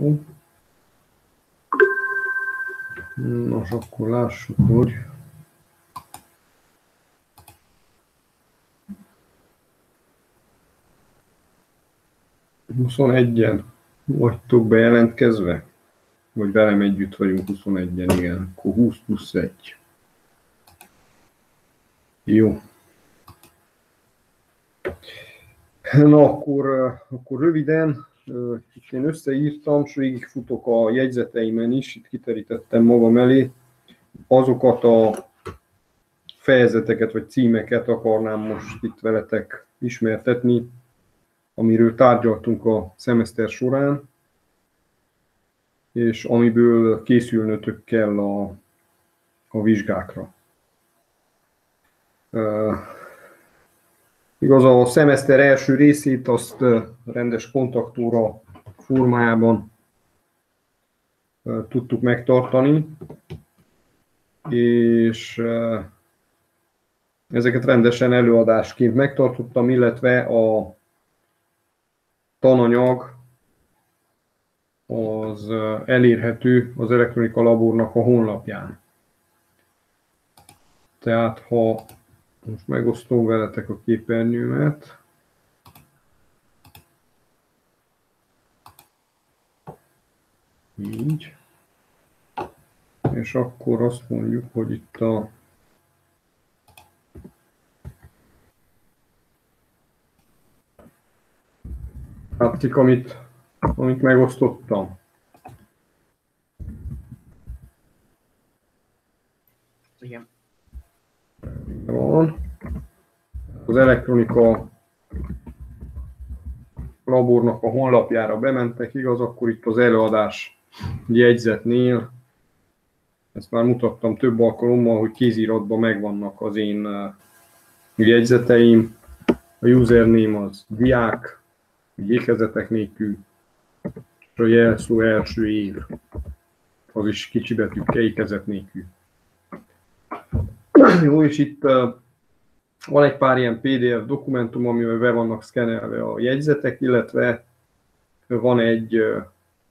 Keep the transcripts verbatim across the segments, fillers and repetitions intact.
Jó. Nos, akkor lássuk, hogy huszonegyen vagytok bejelentkezve? Vagy velem együtt vagyunk huszonegyen, igen. Akkor húsz plusz egy. Jó. Na, akkor, akkor röviden, itt én összeírtam, és végigfutok a jegyzeteimen is, itt kiterítettem magam elé. Azokat a fejezeteket vagy címeket akarnám most itt veletek ismertetni, amiről tárgyaltunk a szemeszter során, és amiből készülnötök kell a, a vizsgákra. Uh, igaz, a szemeszter első részét azt uh, rendes kontaktóra formájában uh, tudtuk megtartani, és uh, ezeket rendesen előadásként megtartottam, illetve a tananyag az elérhető az Elektronika Labornak a honlapján. Tehát ha most megosztom veletek a képernyőmet, így, és akkor azt mondjuk, hogy itt a látszik, amit, amit megosztottam. Igen. Van. Az Elektronika Labornak a honlapjára bementek, igaz, akkor itt az előadás jegyzetnél, ezt már mutattam több alkalommal, hogy kéziratban megvannak az én jegyzeteim. A username az diák, ékezetek nélkül, és a jelszó első év, az is kicsi betűkkel, ékezet nélkül. Jó, és itt uh, van egy pár ilyen pé dé ef dokumentum, amivel be vannak szkennelve a jegyzetek, illetve van egy uh,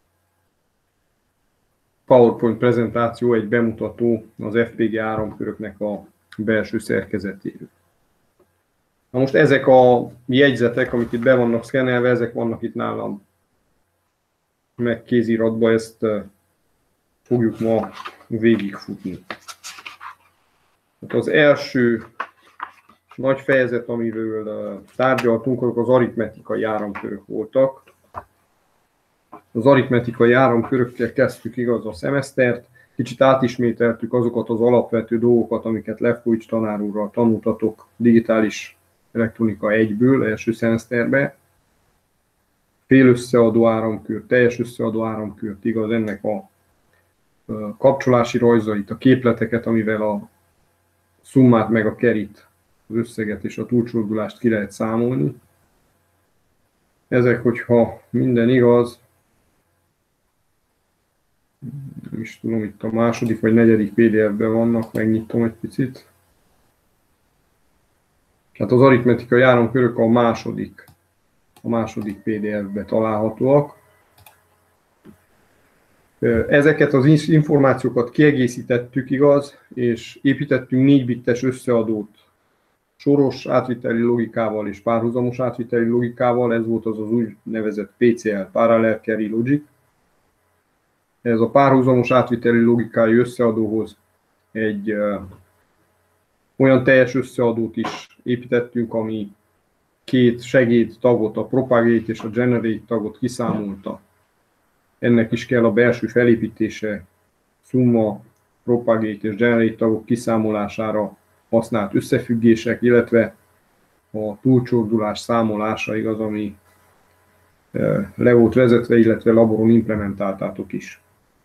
PowerPoint prezentáció, egy bemutató az ef pé gé áramköröknek a belső szerkezetéről. Na most ezek a jegyzetek, amik itt be vannak szkennelve, ezek vannak itt nálam meg kéziratba, ezt uh, fogjuk ma végigfutni. Hát az első nagy fejezet, amiről uh, tárgyaltunk, azok az aritmetikai áramkörök voltak. Az aritmetikai áramkörökkel kezdtük, igaz, a szemesztert. Kicsit átismételtük azokat az alapvető dolgokat, amiket Lefkovics tanár úrral tanultatok digitális elektronika egyből, első szemeszterbe. Fél összeadó áramkör, teljes összeadó áramkört, igaz, ennek a uh, kapcsolási rajzait, a képleteket, amivel a szummát meg a kerit, az összeget és a túlcsordulást ki lehet számolni. Ezek, hogyha minden igaz, nem is tudom, itt a második vagy negyedik pé dé ef-ben vannak, megnyitom egy picit. Tehát az aritmetikai áramkörök a második, a második pé dé ef-ben találhatóak. Ezeket az információkat kiegészítettük, igaz, és építettünk négy bittes összeadót soros átviteli logikával és párhuzamos átviteli logikával, ez volt az az úgynevezett pé cé el, Parallel Carry Logic. Ez a párhuzamos átviteli logikai összeadóhoz egy ö, olyan teljes összeadót is építettünk, ami két segéd tagot, a propagate és a generate tagot kiszámolta. Ennek is kell a belső felépítése, summa, propagate és generate tagok kiszámolására használt összefüggések, illetve a túlcsordulás számolása, igaz, ami le volt vezetve, illetve laboron implementáltátok is.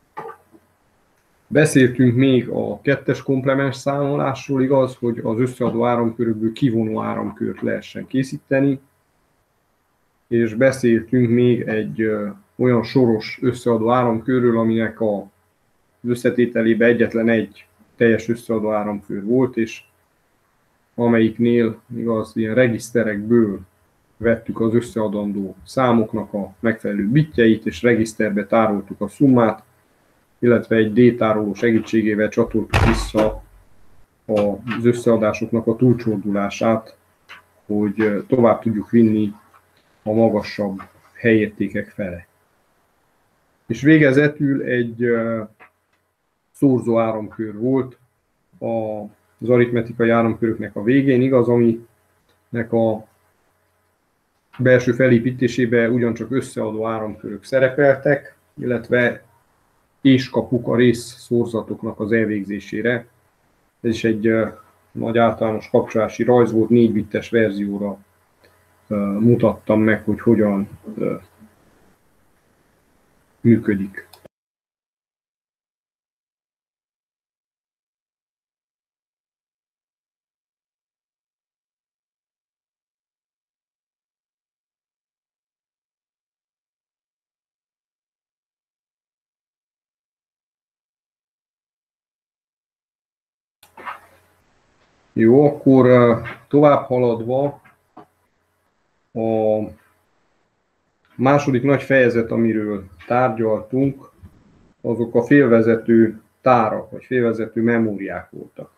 Beszéltünk még a kettes komplemens számolásról, igaz, hogy az összeadó áramkörökből kivonó áramkört lehessen készíteni, és beszéltünk még egy olyan soros összeadó áramkörről, aminek az összetételében egyetlen egy teljes összeadó áramkör volt, és amelyiknél igaz, ilyen regiszterekből vettük az összeadandó számoknak a megfelelő bitjeit, és regiszterbe tároltuk a szummát, illetve egy D-tároló segítségével csatoltuk vissza az összeadásoknak a túlcsordulását, hogy tovább tudjuk vinni a magasabb helyértékek fele. És végezetül egy szorzó áramkör volt az aritmetikai áramköröknek a végén, igaz, aminek a belső felépítésében ugyancsak összeadó áramkörök szerepeltek, illetve éskapuk a részszorzatoknak az elvégzésére. Ez is egy nagy általános kapcsolási rajz volt, négy bittes verzióra mutattam meg, hogy hogyan működik. Jó, akkor tovább haladva a második nagy fejezet, amiről tárgyaltunk, azok a félvezető tárak, vagy félvezető memóriák voltak.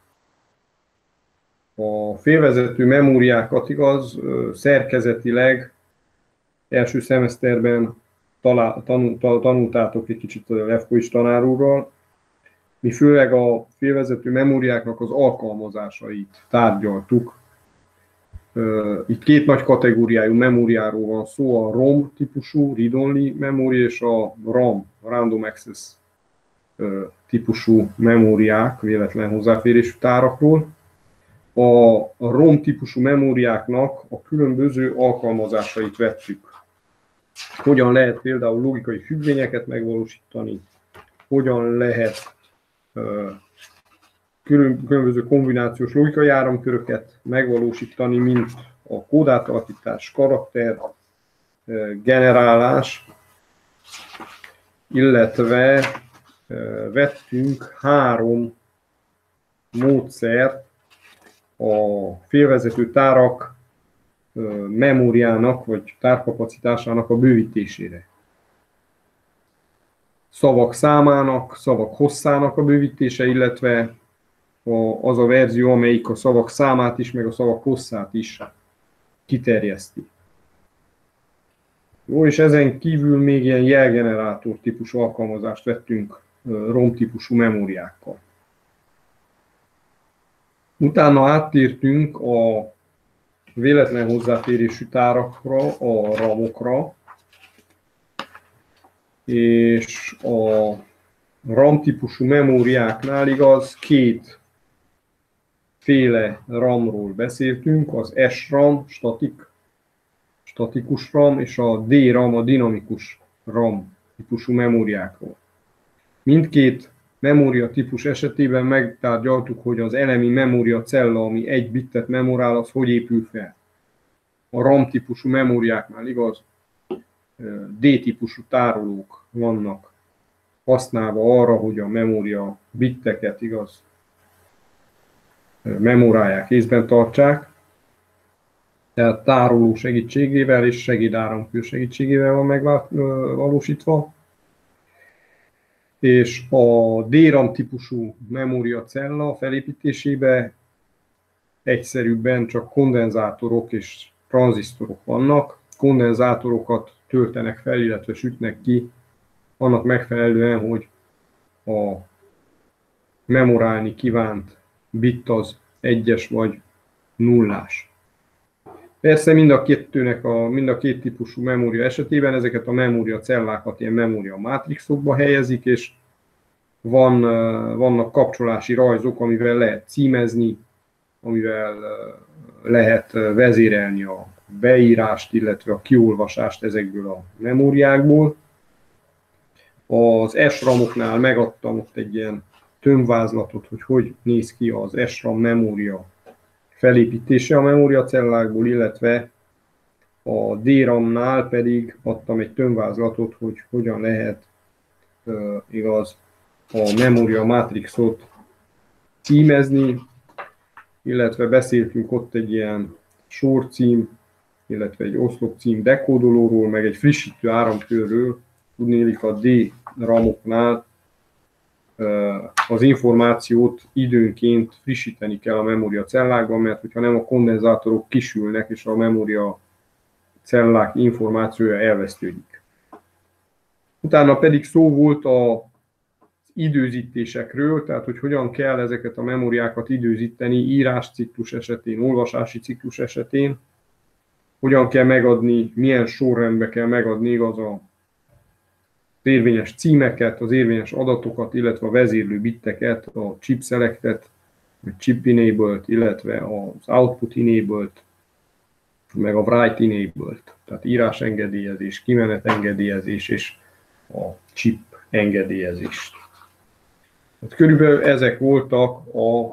A félvezető memóriákat, igaz, szerkezetileg első szemeszterben talál, tanul, tanultátok egy kicsit a Lefkovics tanár úrral. Mi főleg a félvezető memóriáknak az alkalmazásait tárgyaltuk. Itt két nagy kategóriájú memóriáról van szó, a ROM típusú, read-only memória, és a RAM, Random Access típusú memóriák, véletlen hozzáférésű tárakról. A ROM típusú memóriáknak a különböző alkalmazásait vettük. Hogyan lehet például logikai függvényeket megvalósítani, hogyan lehet különböző kombinációs logikai áramköröket megvalósítani, mint a kódátalakítás, karakter, generálás, illetve vettünk három módszert a félvezető tárak memóriának vagy tárkapacitásának a bővítésére. Szavak számának, szavak hosszának a bővítése, illetve az a verzió, amelyik a szavak számát is, meg a szavak hosszát is kiterjeszti. Jó, és ezen kívül még ilyen jelgenerátor típusú alkalmazást vettünk ROM típusú memóriákkal. Utána áttértünk a véletlen hozzáférésű tárakra, a ramokra, és a RAM típusú memóriáknál, igaz, két féle RAM-ról beszéltünk, az SRAM, statik, statikus RAM, és a DRAM, a dinamikus RAM típusú memóriákról. Mindkét memória típus esetében megtárgyaltuk, hogy az elemi memória cella, ami egy bittet memorál, az hogy épül fel. A RAM típusú memóriáknál, igaz, D-típusú tárolók vannak használva arra, hogy a memória bitteket, igaz, memorálják, észben tartsák. Tehát tároló segítségével és segédáramkör segítségével van megvalósítva. És a DRAM típusú memória cella felépítésébe egyszerűbben csak kondenzátorok és tranzisztorok vannak. Kondenzátorokat töltenek fel, illetve sütnek ki annak megfelelően, hogy a memorálni kívánt bit az egyes vagy nullás. Persze mind a kettőnek a, mind a két típusú memória esetében ezeket a memória cellákat ilyen memória mátrixokba helyezik, és van, vannak kapcsolási rajzok, amivel lehet címezni, amivel lehet vezérelni a beírást, illetve a kiolvasást ezekből a memóriákból. Az SRAM-oknál megadtam ott egy ilyen tömbvázlatot, hogy hogy néz ki az SRAM memória felépítése a memóriacellákból, illetve a DRAM-nál pedig adtam egy tömbvázlatot, hogy hogyan lehet uh, igaz a memória mátrixot címezni, illetve beszéltünk ott egy ilyen sorcím illetve egy oszlop cím dekódolóról, meg egy frissítő áramkörről, tudnélik a D ramoknál az információt időnként frissíteni kell a memória cellákban, mert hogyha nem, a kondenzátorok kisülnek, és a memória cellák információja elvesztődik. Utána pedig szó volt az időzítésekről, tehát hogy hogyan kell ezeket a memóriákat időzíteni írásciklus esetén, olvasási ciklus esetén, hogyan kell megadni, milyen sorrendbe kell megadni igaz az érvényes címeket, az érvényes adatokat, illetve a vezérlő bitteket, a chip selectet, a chip enabled, illetve az output enabled, meg a write enabled, tehát írás engedélyezés, kimenet engedélyezés és a chip engedélyezés. Hát körülbelül ezek voltak a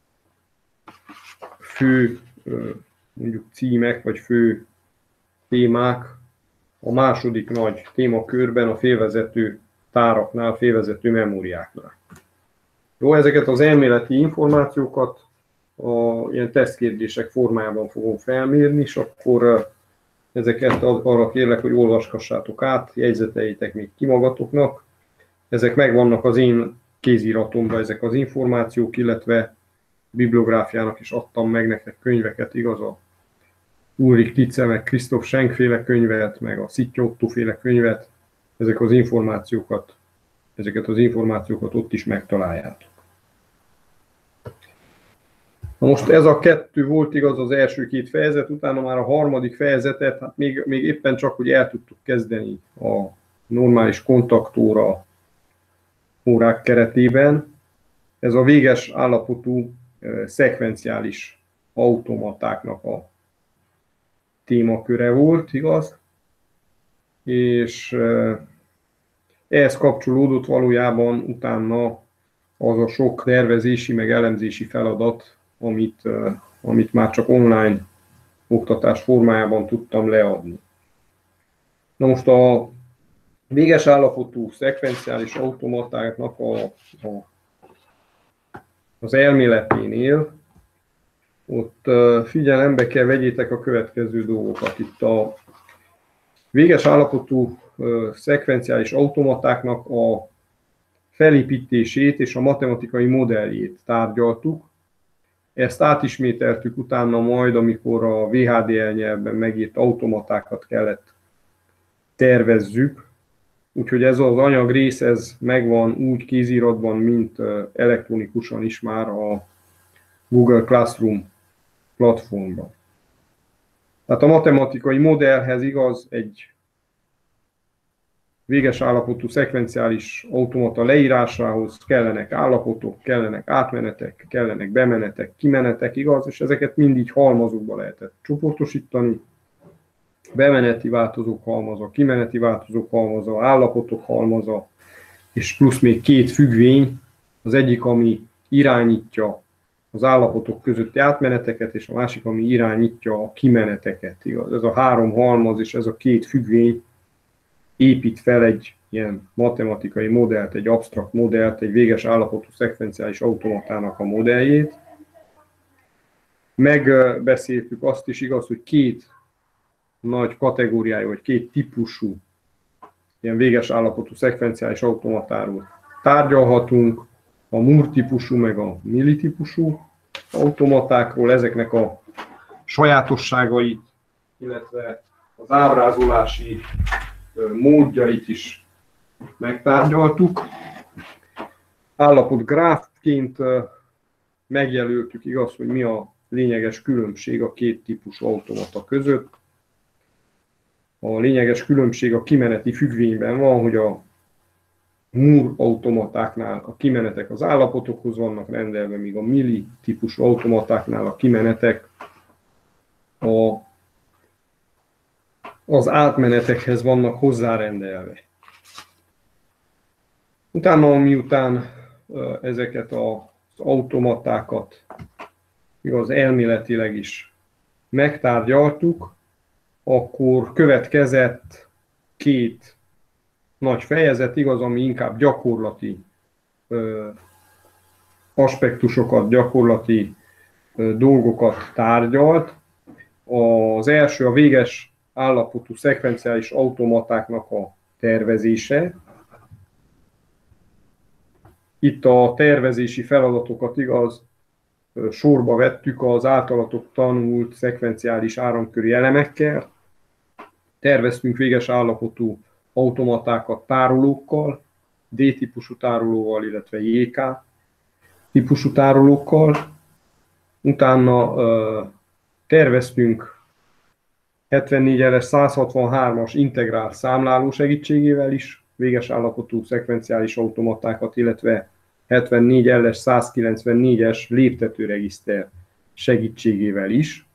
fő mondjuk címek, vagy fő témák a második nagy témakörben, a félvezető táraknál, félvezető memóriáknál. Jó, ezeket az elméleti információkat a ilyen tesztkérdések formájában fogom felmérni, és akkor ezeket arra kérlek, hogy olvasgassátok át, jegyzeteljétek még ki magatoknak. Ezek megvannak az én kéziratomban, ezek az információk, illetve bibliográfiának is adtam meg nektek könyveket, igaz, a Ulrich Titze, meg Christoph Schenk féle könyvet, meg a Szitty Otto féle könyvet, ezek az információkat, ezeket az információkat ott is megtaláljátok. Na most ez a kettő volt igaz az első két fejezet, utána már a harmadik fejezetet, hát még, még éppen csak, hogy el tudtuk kezdeni a normális kontaktóra órák keretében. Ez a véges állapotú szekvenciális automatáknak a témaköre volt, igaz? És ehhez kapcsolódott valójában utána az a sok tervezési meg elemzési feladat, amit, amit már csak online oktatás formájában tudtam leadni. Na most a véges állapotú szekvenciális automatáknak a, a, az elméleténél ott figyelembe kell vegyétek a következő dolgokat. Itt a véges állapotú szekvenciális automatáknak a felépítését és a matematikai modelljét tárgyaltuk. Ezt átismételtük utána majd, amikor a vé há dé el nyelvben megírt automatákat kellett tervezzük. Úgyhogy ez az anyagrész ez megvan úgy kéziratban, mint elektronikusan is már a Google Classroom platformban. Tehát a matematikai modellhez igaz egy véges állapotú szekvenciális automata leírásához kellenek állapotok, kellenek átmenetek, kellenek bemenetek, kimenetek, igaz, és ezeket mindig halmazokba lehetett csoportosítani. Bemeneti változók halmaza, kimeneti változók halmaza, állapotok halmaza, és plusz még két függvény, az egyik, ami irányítja az állapotok közötti átmeneteket, és a másik, ami irányítja a kimeneteket. Igaz? Ez a három halmaz és ez a két függvény épít fel egy ilyen matematikai modellt, egy absztrakt modellt, egy véges állapotú szekvenciális automatának a modelljét. Megbeszéltük azt is, igaz, hogy két nagy kategóriájú, vagy két típusú ilyen véges állapotú szekvenciális automatáról tárgyalhatunk, a Moore típusú, meg a Mili típusú automatákról, ezeknek a sajátosságait, illetve az ábrázolási módjait is megtárgyaltuk. Állapotgráfként megjelöltük, igaz, hogy mi a lényeges különbség a két típusú automata között. A lényeges különbség a kimeneti függvényben van, hogy a Moore automatáknál a kimenetek az állapotokhoz vannak rendelve, míg a Mili típusú automatáknál a kimenetek a, az átmenetekhez vannak hozzárendelve. Utána, miután ezeket az automatákat igaz, elméletileg is megtárgyaltuk, akkor következett két nagy fejezet, igaz, ami inkább gyakorlati ö, aspektusokat, gyakorlati ö, dolgokat tárgyalt. Az első a véges állapotú szekvenciális automatáknak a tervezése. Itt a tervezési feladatokat igaz sorba vettük az általatok tanult szekvenciális áramköri elemekkel. Terveztünk véges állapotú automatákat tárolókkal, D-típusú tárolóval, illetve J K típusú tárolókkal. Utána terveztünk hetvennégy L S száz hatvanhármas integrált számláló segítségével is véges állapotú szekvenciális automatákat, illetve hetvennégy L S száz kilencvennégyes léptetőregiszter segítségével is.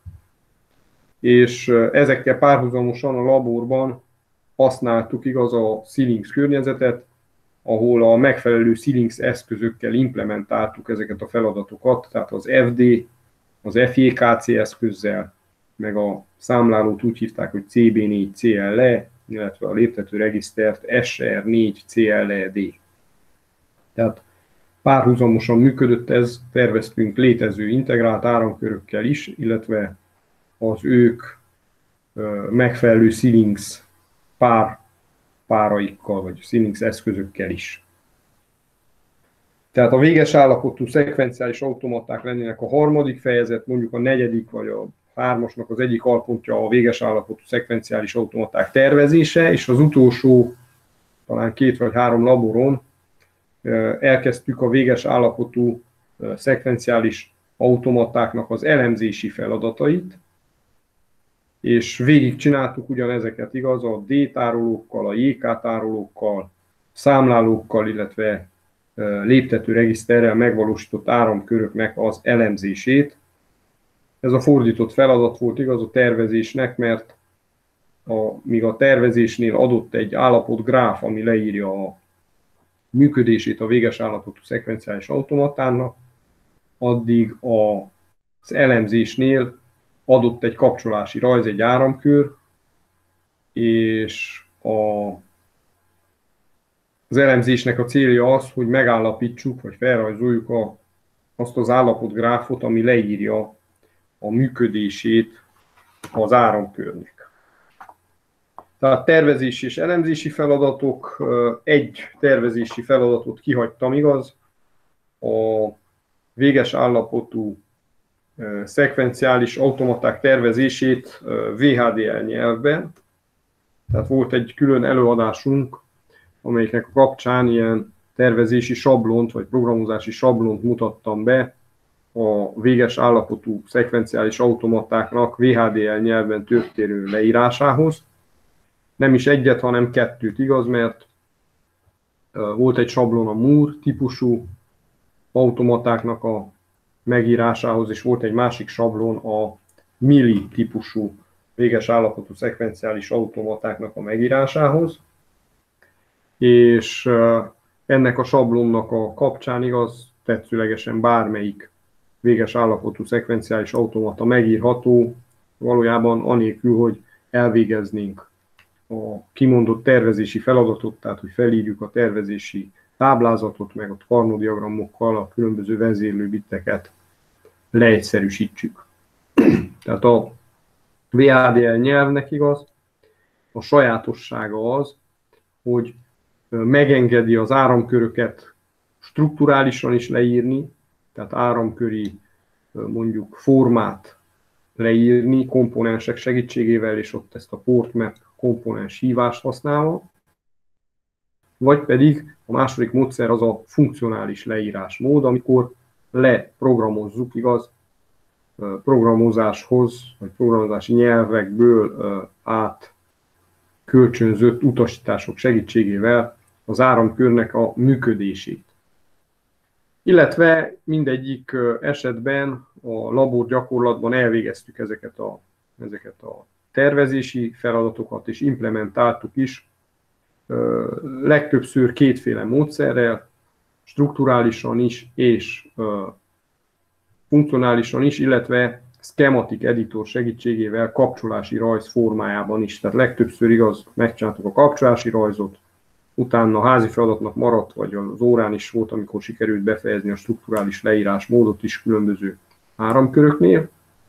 És ezekkel párhuzamosan a laborban használtuk igaz a Xilinx környezetet, ahol a megfelelő Xilinx eszközökkel implementáltuk ezeket a feladatokat, tehát az F D, az F J K C eszközzel, meg a számlálót úgy hívták, hogy C B négy C L E, illetve a léptetőregisztert S R négy C L E D. Tehát párhuzamosan működött ez, terveztünk létező integrált áramkörökkel is, illetve az ők megfelelő Xilinx pár, páraikkal, vagy Xilinx eszközökkel is. Tehát a véges állapotú szekvenciális automaták lennének a harmadik fejezet, mondjuk a negyedik vagy a hármasnak az egyik alpontja a véges állapotú szekvenciális automaták tervezése, és az utolsó, talán két vagy három laboron elkezdtük a véges állapotú szekvenciális automatáknak az elemzési feladatait, és végig csináltuk ugyanezeket, igaz, a D-tárolókkal, a J K tárolókkal, számlálókkal, illetve léptetőregiszterrel megvalósított áramköröknek az elemzését. Ez a fordított feladat volt igaz a tervezésnek, mert a, míg a tervezésnél adott egy állapotgráf, ami leírja a működését a véges állapotú szekvenciális automatának, addig az elemzésnél adott egy kapcsolási rajz, egy áramkör, és a, az elemzésnek a célja az, hogy megállapítsuk, vagy felrajzoljuk a, azt az állapotgráfot, ami leírja a működését az áramkörnek. Tehát tervezési és elemzési feladatok, egy tervezési feladatot kihagytam, igaz, a véges állapotú szekvenciális automaták tervezését V H D L nyelvben. Tehát volt egy külön előadásunk, amelyiknek a kapcsán ilyen tervezési sablont, vagy programozási sablont mutattam be a véges állapotú szekvenciális automatáknak V H D L nyelven történő leírásához. Nem is egyet, hanem kettőt, igaz, mert volt egy sablon a Moore típusú automatáknak a megírásához, és volt egy másik sablon a Mealy típusú véges állapotú szekvenciális automatáknak a megírásához. És ennek a sablonnak a kapcsán igaz, tetszőlegesen bármelyik véges állapotú szekvenciális automata megírható, valójában anélkül, hogy elvégeznénk a kimondott tervezési feladatot, tehát hogy felírjuk a tervezési táblázatot, meg a Carnot-diagramokkal a különböző vezérlő bitteket leegyszerűsítsük. Tehát a V H D L nyelvnek igaz, a sajátossága az, hogy megengedi az áramköröket strukturálisan is leírni, tehát áramköri mondjuk formát leírni komponensek segítségével, és ott ezt a portmap komponens hívást használva, vagy pedig a második módszer az a funkcionális leírásmód, amikor leprogramozzuk, igaz, programozáshoz, vagy programozási nyelvekből át kölcsönzött utasítások segítségével az áramkörnek a működését. Illetve mindegyik esetben a labor gyakorlatban elvégeztük ezeket a, ezeket a tervezési feladatokat, és implementáltuk is, legtöbbször kétféle módszerrel, strukturálisan is és funkcionálisan is, illetve schematic editor segítségével kapcsolási rajz formájában is. Tehát legtöbbször igaz, megcsináltuk a kapcsolási rajzot, utána a házi feladatnak maradt, vagy az órán is volt, amikor sikerült befejezni a strukturális leírás módot is különböző áramköröknél.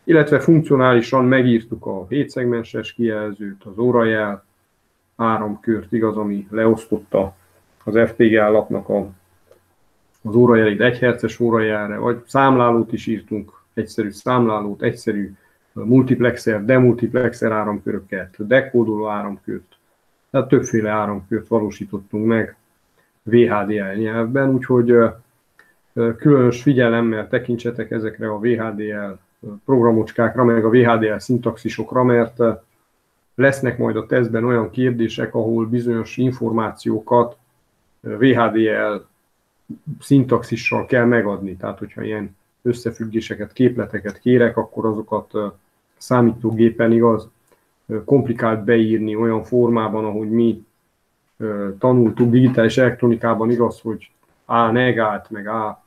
illetve funkcionálisan megírtuk a hétszegmenses kijelzőt, az órajel áramkört, igaz, ami leosztotta az ef pé gé lapnak a, az órajelét egy hertzes órajelre, vagy számlálót is írtunk, egyszerű számlálót, egyszerű multiplexer, demultiplexer áramköröket, dekódoló áramkört, tehát többféle áramkört valósítottunk meg vé há dé el nyelvben, úgyhogy különös figyelemmel tekintsetek ezekre a vé há dé el programocskákra, meg a vé há dé el szintaxisokra, mert lesznek majd a tesztben olyan kérdések, ahol bizonyos információkat vé há dé el szintaxissal kell megadni. Tehát, hogyha ilyen összefüggéseket, képleteket kérek, akkor azokat számítógépen, igaz, komplikált beírni olyan formában, ahogy mi tanultuk digitális elektronikában, igaz, hogy A negált, meg A,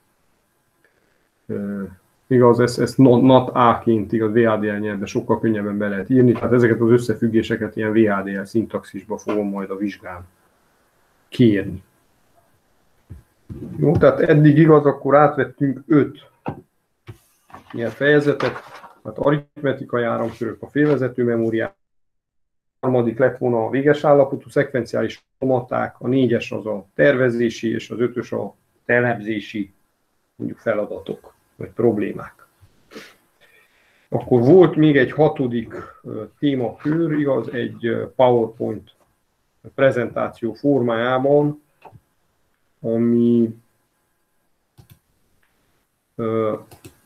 igaz, ezt, ezt not A-ként, igaz, vé há dé el nyelvben sokkal könnyebben be lehet írni, tehát ezeket az összefüggéseket ilyen vé há dé el szintaxisba fogom majd a vizsgán kérni. Jó, tehát eddig igaz, akkor átvettünk öt ilyen fejezetet, tehát aritmetikai áramkörök, a félvezető memóriák, a harmadik lett volna a véges állapotú szekvenciális automaták, a négyes az a tervezési, és az ötös a elemzési mondjuk feladatok, vagy problémák. Akkor volt még egy hatodik témakör, igaz, egy PowerPoint prezentáció formájában, ami uh,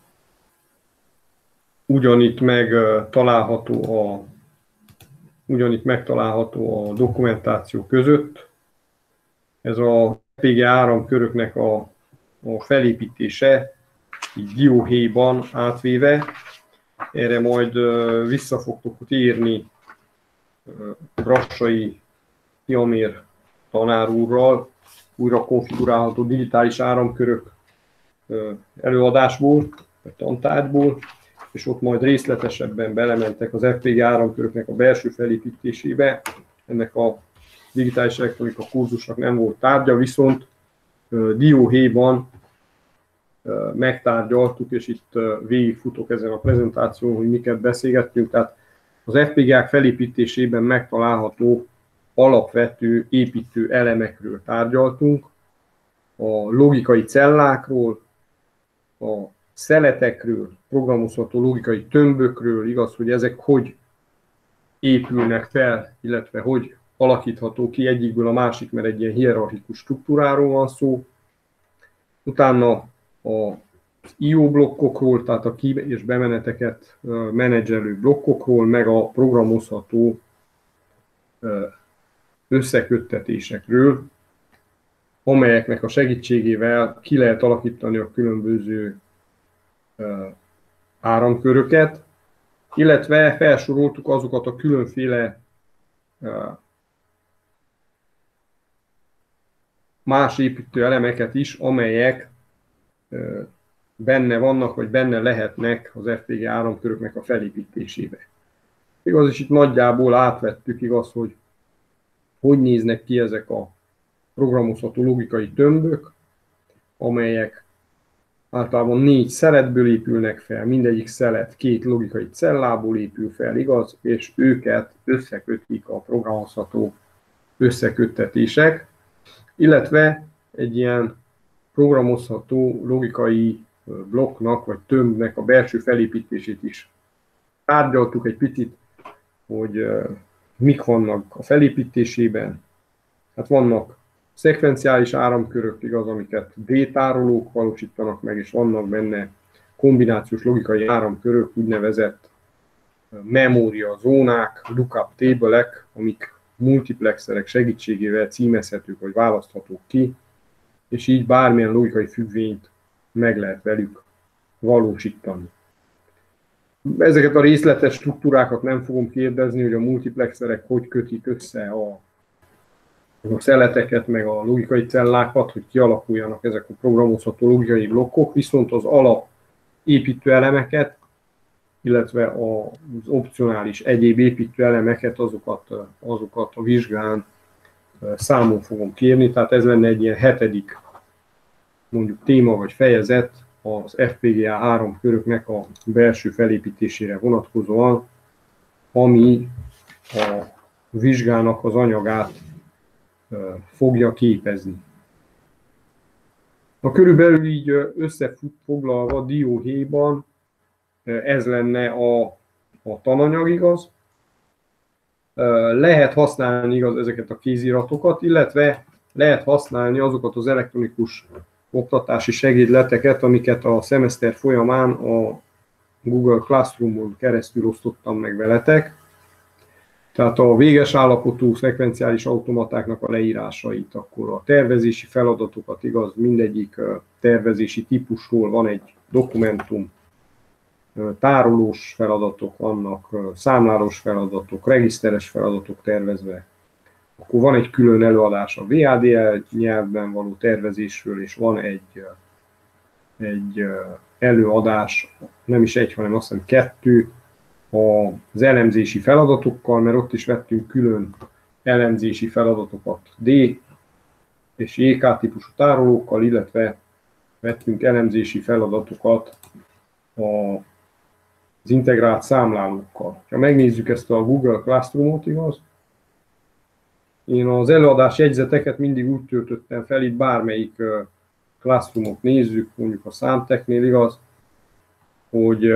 ugyanitt megtalálható a ugyanitt megtalálható a dokumentáció között. Ez a ef pé gé áramköröknek a, a felépítése, így dióhéjban átvéve. Erre majd uh, vissza fogtok térni uh, Brassai Tiamér tanár úrral, újra konfigurálható digitális áramkörök uh, előadásból, vagy tantárgyból, és ott majd részletesebben belementek az ef pé gé áramköröknek a belső felépítésébe. Ennek a digitális elektronika kurzusnak nem volt tárgya, viszont uh, dióhéjban uh, megtárgyaltuk, és itt uh, végigfutok ezen a prezentáción, hogy miket beszélgettünk. Tehát az ef pé gé-k felépítésében megtalálható alapvető építő elemekről tárgyaltunk, a logikai cellákról, a szeletekről, programozható logikai tömbökről, igaz, hogy ezek hogy épülnek fel, illetve hogy alakítható ki egyikből a másik, mert egy ilyen hierarchikus struktúráról van szó. Utána az i o blokkokról, tehát a ki- és bemeneteket menedzselő blokkokról, meg a programozható összeköttetésekről, amelyeknek a segítségével ki lehet alakítani a különböző áramköröket, illetve felsoroltuk azokat a különféle más építő elemeket is, amelyek benne vannak, vagy benne lehetnek az ef pé gé áramköröknek a felépítésébe. Igaz, és itt nagyjából átvettük, igaz, hogy hogy néznek ki ezek a programozható logikai tömbök, amelyek általában négy szeletből épülnek fel, mindegyik szelet két logikai cellából épül fel, igaz, és őket összekötik a programozható összeköttetések, illetve egy ilyen programozható logikai blokknak vagy tömbnek a belső felépítését is tárgyaltuk egy picit, hogy mik vannak a felépítésében. Hát vannak szekvenciális áramkörök, igaz, amiket D-tárolók valósítanak meg, és vannak benne kombinációs logikai áramkörök, úgynevezett memóriazónák, lookup table-ek, amik multiplexerek segítségével címezhetők vagy választhatók ki, és így bármilyen logikai függvényt meg lehet velük valósítani. Ezeket a részletes struktúrákat nem fogom kérdezni, hogy a multiplexerek hogy kötik össze a, a szeleteket, meg a logikai cellákat, hogy kialakuljanak ezek a programozható logikai blokkok, viszont az alap építő elemeket, illetve az opcionális egyéb építő elemeket, azokat, azokat a vizsgán számon fogom kérni, tehát ez lenne egy ilyen hetedik mondjuk téma vagy fejezet, az ef pé gé á áramköröknek a belső felépítésére vonatkozóan, ami a vizsgának az anyagát fogja képezni. A körülbelül így összefoglalva dióhéjban ez lenne a, a tananyag, igaz. Lehet használni, igaz, ezeket a kéziratokat, illetve lehet használni azokat az elektronikus oktatási segédleteket, amiket a szemeszter folyamán a Google Classroom-on keresztül osztottam meg veletek. Tehát a véges állapotú szekvenciális automatáknak a leírásait, akkor a tervezési feladatokat, igaz, mindegyik tervezési típusról van egy dokumentum, tárolós feladatok vannak, számlálós feladatok, regiszteres feladatok tervezve. Akkor van egy külön előadás a vé á dé el nyelvben való tervezésről, és van egy, egy előadás, nem is egy, hanem azt hiszem kettő, az elemzési feladatokkal, mert ott is vettünk külön elemzési feladatokat D és jé ká típusú tárolókkal, illetve vettünk elemzési feladatokat az integrált számlálókkal. Ha megnézzük ezt a Google Classroom-ot, igaz? Én az előadás jegyzeteket mindig úgy töltöttem fel, itt bármelyik Classroom-ot nézzük, mondjuk a Számtechnél, igaz, hogy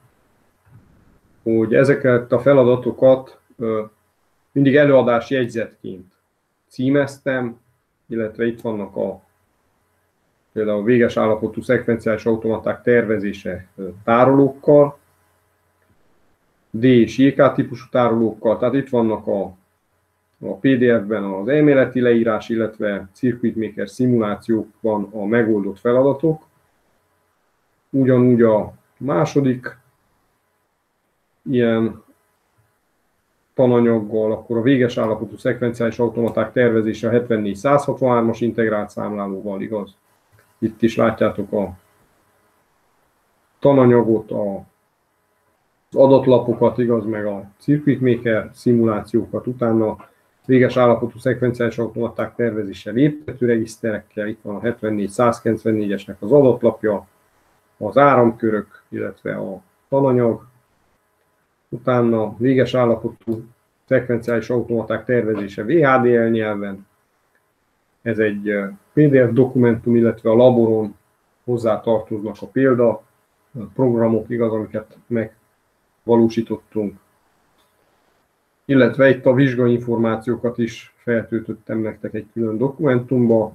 hogy ezeket a feladatokat mindig előadás jegyzetként címeztem, illetve itt vannak a például a véges állapotú szekvenciális automaták tervezése tárolókkal, D és jé ká típusú tárolókkal, tehát itt vannak a, a pé dé ef-ben az elméleti leírás, illetve Circuit Maker szimulációkban a megoldott feladatok. Ugyanúgy a második ilyen tananyaggal, akkor a véges állapotú szekvenciális automaták tervezése a hetvennégy száz hatvanhármas integrált számlálóval, igaz? Itt is látjátok a tananyagot, a, az adatlapokat, igaz, meg a Circuit Maker szimulációkat, utána véges állapotú szekvenciális automaták tervezése léptető regiszterekkel, itt van a hetvennégy száz kilencvennégyesnek az adatlapja, az áramkörök, illetve a tananyag, utána véges állapotú szekvenciális automaták tervezése vé há dé el nyelven. Ez egy pé dé ef dokumentum, illetve a laboron hozzá tartoznak a példa, a programok, igaz, amiket megvalósítottunk. Illetve itt a vizsgainformációkat is feltöltöttem nektek egy külön dokumentumba.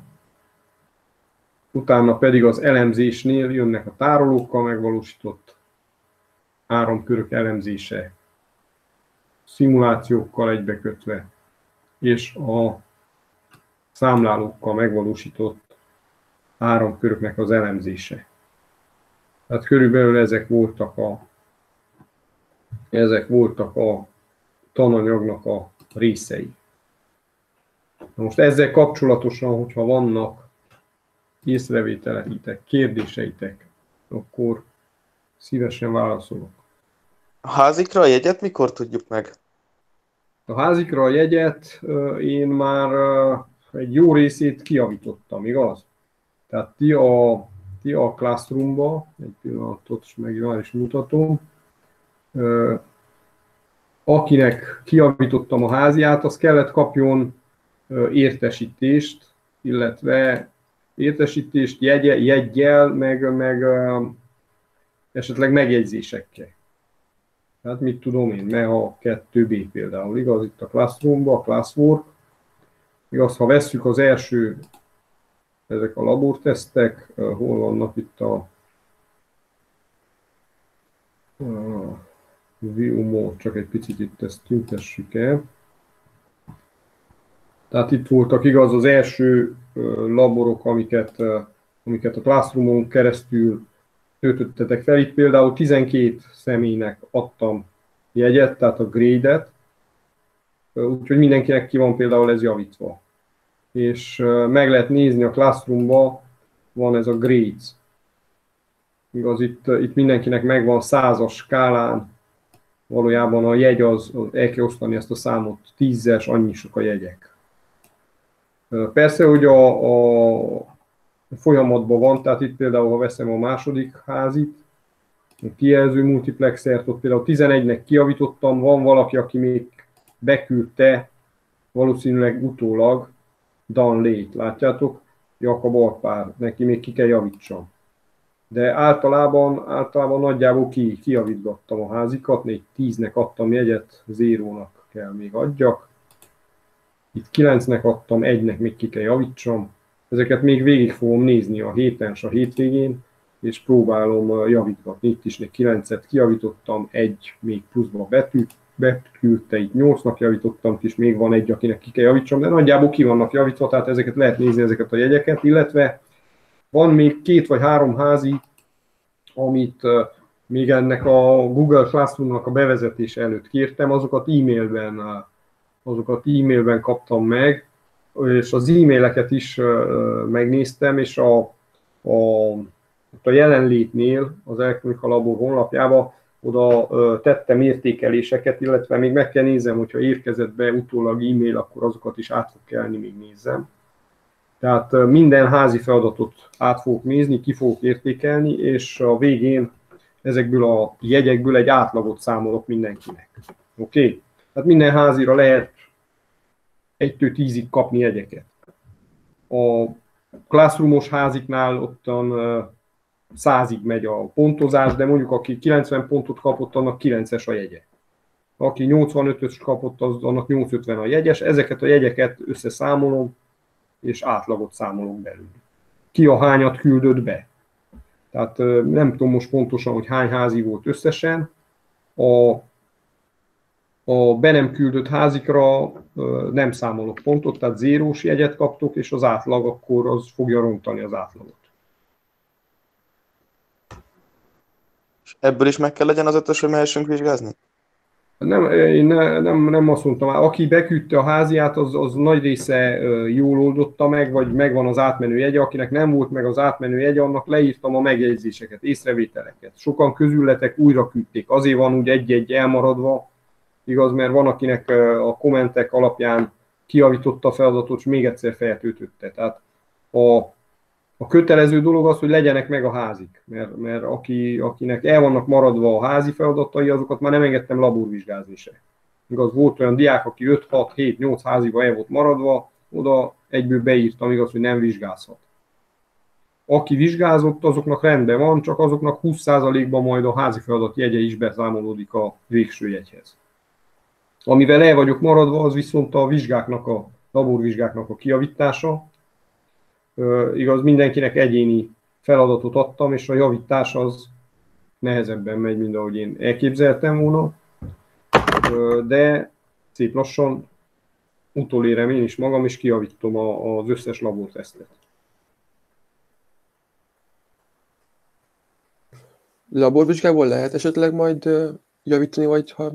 Utána pedig az elemzésnél jönnek a tárolókkal megvalósított áramkörök elemzése, szimulációkkal egybekötve, és a számlálókkal megvalósított áramköröknek az elemzése. Tehát körülbelül ezek voltak a, ezek voltak a tananyagnak a részei. Na most ezzel kapcsolatosan, hogyha vannak észrevételeitek, kérdéseitek, akkor szívesen válaszolok. A házikra a jegyet mikor tudjuk meg? A házikra a jegyet én már egy jó részét kijavítottam, igaz? Tehát ti a, ti a Classroom-ba, egy pillanatot meg már is mutatom, akinek kijavítottam a háziát, az kellett kapjon értesítést, illetve értesítést jegye, jeggyel, meg, meg esetleg megjegyzésekkel. Tehát mit tudom én, Meha kettő bé például, igaz, itt a Classroom-ba, a Classwork. Igaz, ha vesszük az első, ezek a labortesztek, hol vannak itt a, a view mode, csak egy picit itt ezt tüntessük el. Tehát itt voltak, igaz, az első laborok, amiket, amiket a Classroom-on keresztül töltöttetek fel. Itt például tizenkét személynek adtam jegyet, tehát a grade-et, úgyhogy mindenkinek ki van például ez javítva. És meg lehet nézni a Classroom-ba, van ez a grades. Igaz, itt, itt mindenkinek megvan százas skálán, valójában a jegy az, az el kell osztani ezt a számot tízes, annyi sok a jegyek. Persze, hogy a, a folyamatban van, tehát itt például, ha veszem a második házit, a kijelző multiplexert, ott például tizenegynek kijavítottam, van valaki, aki még beküldte, valószínűleg utólag, Dan Late, látjátok? Jakab Alpár, neki még ki kell javítsam. De általában, általában nagyjából ki, kijavítgattam a házikat, még tíznek adtam jegyet, zérónak kell még adjak. Itt kilencnek adtam, egynek még ki kell javítsam. Ezeket még végig fogom nézni a héten és a hétvégén, és próbálom javítgatni. Itt is még kilencet kijavítottam, egy még pluszba betű, beküldte, itt nyolcnak javítottam, és még van egy, akinek ki kell javítsam, de nagyjából ki vannak javítva, tehát ezeket lehet nézni, ezeket a jegyeket, illetve van még két vagy három házi, amit uh, még ennek a Google Classroom-nak a bevezetése előtt kértem, azokat e-mailben, uh, azokat e-mailben kaptam meg, és az e-maileket is uh, megnéztem, és a, a, a jelenlétnél az Elektronika Labor honlapjába oda uh, tettem értékeléseket, illetve még meg kell nézem, hogyha érkezett be utólag e-mail, akkor azokat is át fog kelni, még nézzem. Tehát uh, minden házi feladatot át fogok nézni, ki fogok értékelni, és a végén ezekből a jegyekből egy átlagot számolok mindenkinek. Oké? Okay? Tehát minden házira lehet egytől tízig kapni jegyeket. A Classroom-os háziknál ottan uh, százig megy a pontozás, de mondjuk aki kilencven pontot kapott, annak kilences a jegye. Aki nyolcvanötös kapott, az, annak nyolcszázötven a jegyes. Ezeket a jegyeket összeszámolom, és átlagot számolok belül. Ki a hányat küldött be. Tehát nem tudom most pontosan, hogy hány házi volt összesen. A, a be nem küldött házikra nem számolok pontot, tehát zérós jegyet kaptok, és az átlag akkor az fogja rontani az átlagot. Ebből is meg kell legyen az ötös, hogy mehessünk vizsgázni? Nem, én ne, nem, nem azt mondtam, aki beküldte a háziát, az, az nagy része jól oldotta meg, vagy megvan az átmenő jegye, akinek nem volt meg az átmenő jegye, annak leírtam a megjegyzéseket, észrevételeket. Sokan közületek újra küldték, azért van úgy egy-egy elmaradva, igaz, mert van, akinek a kommentek alapján kijavította a feladatot, és még egyszer feltöltötte. Tehát a A kötelező dolog az, hogy legyenek meg a házik, mert, mert aki, akinek el vannak maradva a házi feladatai, azokat már nem engedtem laborvizsgázni se. Igaz, volt olyan diák, aki öt, hat, hét, nyolc háziba el volt maradva, oda egyből beírtam, igaz, hogy nem vizsgázhat. Aki vizsgázott, azoknak rendben van, csak azoknak húsz százalékban majd a házi feladat jegye is beszámolódik a végső jegyhez. Amivel el vagyok maradva, az viszont a vizsgáknak, a laborvizsgáknak a kijavítása. Uh, igaz, mindenkinek egyéni feladatot adtam, és a javítás az nehezebben megy, mint ahogy én elképzeltem volna, uh, de szép lassan utolérem én is magam, és kijavítom a, az összes labortesztet. Laborvizsgából lehet esetleg majd uh, javítani, vagy ha...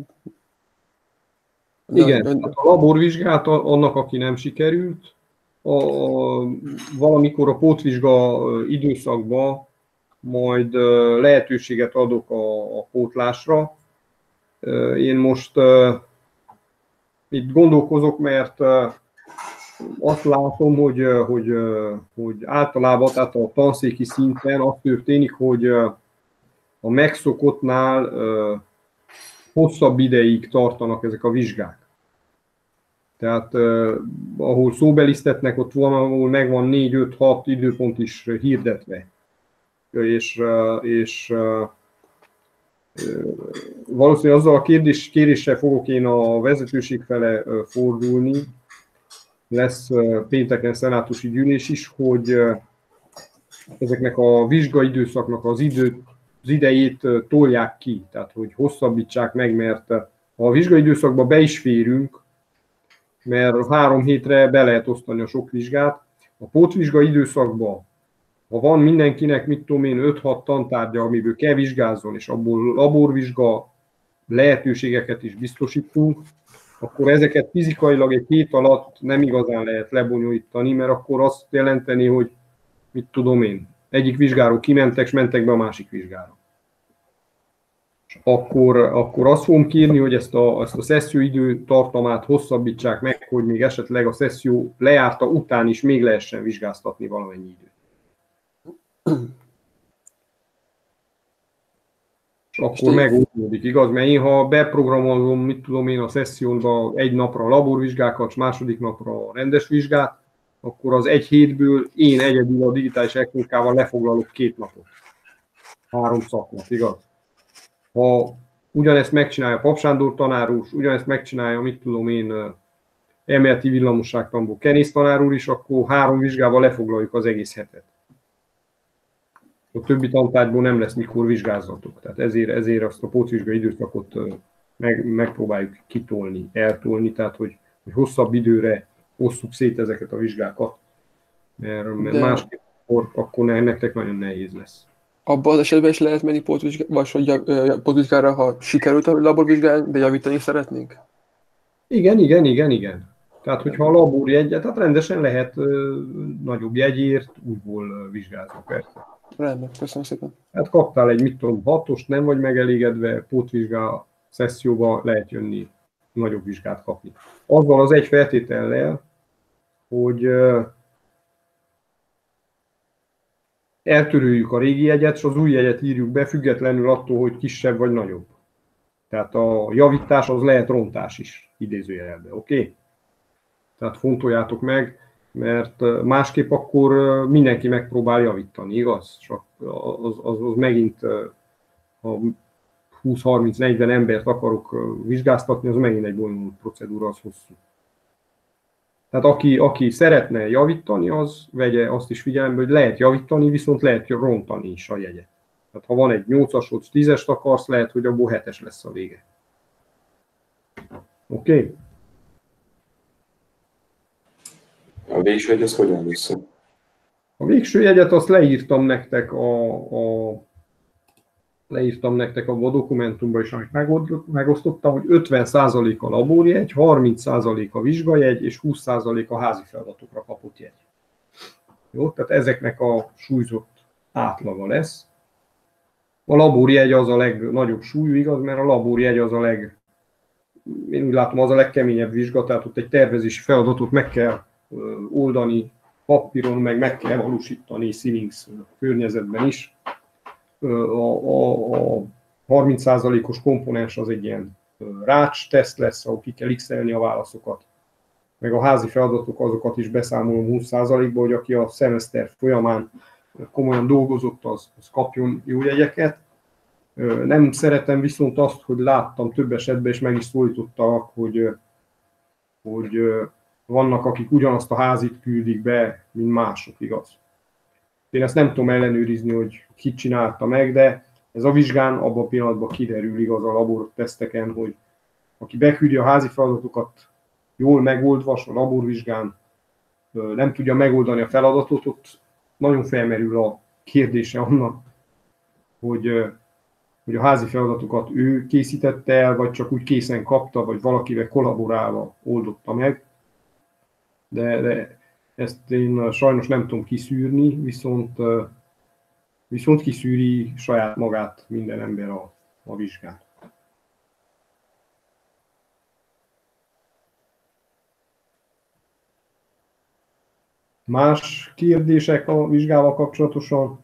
Igen, na, a laborvizsgát annak, aki nem sikerült, A, valamikor a pótvizsga időszakban majd lehetőséget adok a, a pótlásra. Én most uh, itt gondolkozok, mert uh, azt látom, hogy, uh, hogy, uh, hogy általában, tehát a tanszéki szinten az történik, hogy uh, a megszokottnál uh, hosszabb ideig tartanak ezek a vizsgák. Tehát uh, ahol szóbelisztetnek, ott van, ahol megvan négy öt hat időpont is hirdetve. És, uh, és uh, valószínűleg azzal a kérdés, kéréssel fogok én a vezetőség fele uh, fordulni. Lesz uh, pénteken szenátusi gyűlés is, hogy uh, ezeknek a vizsgaidőszaknak az, idő, az idejét uh, tolják ki. Tehát, hogy hosszabbítsák meg, mert uh, ha a vizsgaidőszakba be is férünk, mert három hétre be lehet osztani a sok vizsgát. A pótvizsga időszakban, ha van mindenkinek, mit tudom én, öt hat tantárgya, amiből kell vizsgázzon, és abból laborvizsga lehetőségeket is biztosítunk, akkor ezeket fizikailag egy hét alatt nem igazán lehet lebonyolítani, mert akkor azt jelenteni, hogy mit tudom én, egyik vizsgáról kimentek, és mentek be a másik vizsgára. Akkor, akkor azt fogom kérni, hogy ezt a, ezt a szesszió időtartamát hosszabbítsák meg, hogy még esetleg a szesszió lejárta után is még lehessen vizsgáztatni valamennyi időt. És akkor megoldódik, igaz? Mert én, ha beprogramolom, mit tudom én, a szessziónba egy napra a laborvizsgákat, és második napra a rendes vizsgát, akkor az egy hétből én egyedül a digitális technikával lefoglalok két napot. Három szaknap, igaz? Ha ugyanezt megcsinálja Pap Sándor tanár úr, ugyanezt megcsinálja, mit tudom én, elméleti villamosságtanból Kenész tanár úr is, akkor három vizsgával lefoglaljuk az egész hetet. A többi tantárgyból nem lesz mikor vizsgázatok. Tehát ezért, ezért azt a pótvizsgai időszakot meg, megpróbáljuk kitolni, eltolni, tehát hogy, hogy hosszabb időre osszuk szét ezeket a vizsgákat, mert, mert másképp akkor, akkor nektek nagyon nehéz lesz. Abban az esetben is lehet menni pótvizsgára, ha sikerült a laborvizsgálni, de javítani szeretnénk? Igen, igen, igen, igen. Tehát, hogyha a laborjegyet, tehát rendesen lehet ö, nagyobb jegyért újból vizsgázni, persze. Rendben, köszönöm szépen. Hát kaptál egy, mit tudom, hatost, nem vagy megelégedve, pótvizsgál szesszióba lehet jönni, nagyobb vizsgát kapni. Azzal az egy feltétellel, hogy ö, eltöröljük a régi jegyet, és az új jegyet írjuk be, függetlenül attól, hogy kisebb vagy nagyobb. Tehát a javítás az lehet rontás is, idézőjelben, oké? Okay? Tehát fontoljátok meg, mert másképp akkor mindenki megpróbál javítani, igaz? Csak az, az, az megint, ha húsz harminc negyven embert akarok vizsgáztatni, az megint egy bonyolult procedúra, az hosszú. Tehát aki, aki szeretne javítani, az vegye azt is figyelembe, hogy lehet javítani, viszont lehet rontani is a jegyet. Tehát ha van egy nyolcasod, tízest akarsz, lehet, hogy abból hetes lesz a vége. Oké? Okay? A végső jegy az hogyan vissza? A végső jegyet azt leírtam nektek a, a leírtam nektek abban a dokumentumban is, amit megosztottam, hogy ötven százalék a laborjegy, harminc százalék a vizsgajegy és húsz százalék a házi feladatokra kapott jegy. Jó? Tehát ezeknek a súlyzott átlaga lesz. A laborjegy az a legnagyobb súlyú, igaz, mert a laborjegy az a leg, én úgy látom, az a legkeményebb vizsga, tehát ott egy tervezési feladatot meg kell oldani papíron, meg meg kell valósítani Siemens környezetben is. A, a, a harminc százalékos komponens az egy ilyen rács teszt lesz, ahol ki kell x-elni a válaszokat. Meg a házi feladatok, azokat is beszámolom húsz százalékba, hogy aki a szemeszter folyamán komolyan dolgozott, az, az kapjon jó jegyeket. Nem szeretem viszont azt, hogy láttam több esetben, és meg is szólítottak, hogy, hogy vannak, akik ugyanazt a házit küldik be, mint mások, igaz. Én ezt nem tudom ellenőrizni, hogy ki csinálta meg, de ez a vizsgán abban a pillanatban kiderül, igaz, a laborteszteken, hogy aki beküldi a házi feladatokat jól megoldva, a laborvizsgán nem tudja megoldani a feladatot, ott nagyon felmerül a kérdése annak, hogy, hogy a házi feladatokat ő készítette el, vagy csak úgy készen kapta, vagy valakivel kollaborálva oldotta meg. De, de ezt én sajnos nem tudom kiszűrni, viszont, viszont kiszűri saját magát minden ember a, a vizsgán. Más kérdések a vizsgával kapcsolatosan?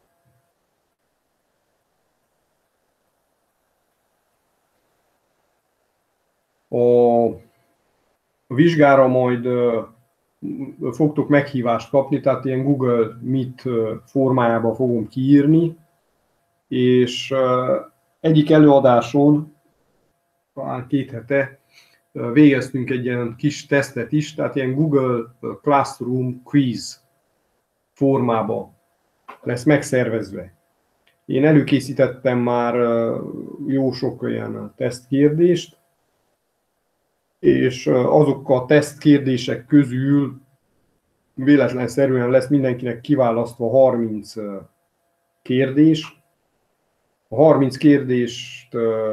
A vizsgára majd fogtok meghívást kapni, tehát ilyen Google Meet formájában fogom kiírni, és egyik előadáson, talán két hete, végeztünk egy ilyen kis tesztet is, tehát ilyen Google Classroom quiz formában lesz megszervezve. Én előkészítettem már jó sok ilyen tesztkérdést, és azok a tesztkérdések közül véletlenszerűen lesz mindenkinek kiválasztva harminc kérdés. A harminc kérdést